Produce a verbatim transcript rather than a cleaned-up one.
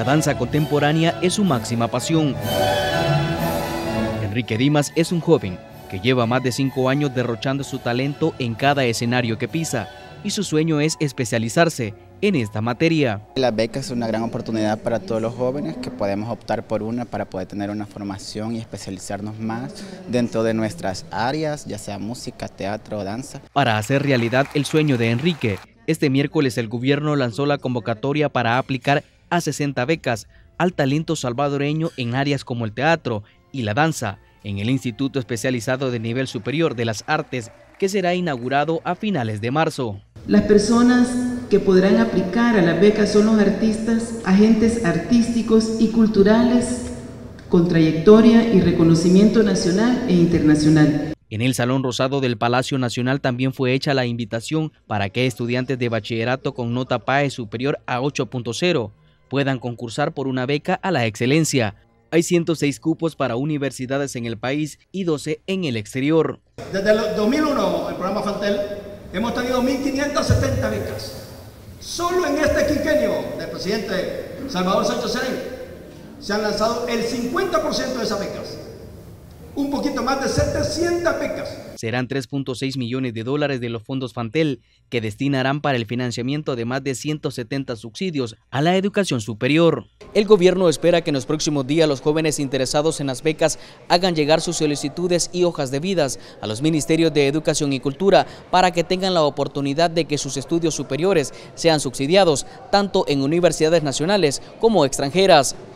La danza contemporánea es su máxima pasión. Enrique Dimas es un joven que lleva más de cinco años derrochando su talento en cada escenario que pisa, y su sueño es especializarse en esta materia. La beca es una gran oportunidad para todos los jóvenes que podemos optar por una para poder tener una formación y especializarnos más dentro de nuestras áreas, ya sea música, teatro o danza. Para hacer realidad el sueño de Enrique, este miércoles el gobierno lanzó la convocatoria para aplicar a sesenta becas al talento salvadoreño en áreas como el teatro y la danza, en el Instituto Especializado de Nivel Superior de las Artes, que será inaugurado a finales de marzo. Las personas que podrán aplicar a las becas son los artistas, agentes artísticos y culturales con trayectoria y reconocimiento nacional e internacional. En el Salón Rosado del Palacio Nacional también fue hecha la invitación para que estudiantes de bachillerato con nota P A E superior a ocho punto cero puedan concursar por una beca a la excelencia. Hay ciento seis cupos para universidades en el país y doce en el exterior. Desde el dos mil uno, el programa Fantel, hemos tenido mil quinientas setenta becas. Solo en este quinquenio del presidente Salvador Sánchez Serén se han lanzado el cincuenta por ciento de esas becas. Un poquito más de setecientas becas. Serán tres punto seis millones de dólares de los fondos Fantel, que destinarán para el financiamiento de más de ciento setenta subsidios a la educación superior. El gobierno espera que en los próximos días los jóvenes interesados en las becas hagan llegar sus solicitudes y hojas de vidas a los ministerios de Educación y Cultura para que tengan la oportunidad de que sus estudios superiores sean subsidiados tanto en universidades nacionales como extranjeras.